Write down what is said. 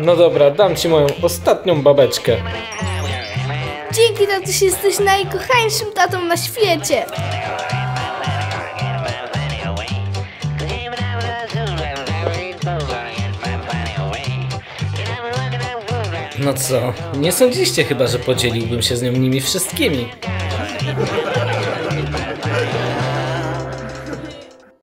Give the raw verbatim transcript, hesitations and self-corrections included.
No dobra, dam ci moją ostatnią babeczkę. Dzięki, tatuś, jesteś najkochańszym tatą na świecie. No co, nie sądziliście chyba, że podzieliłbym się z nią nimi wszystkimi.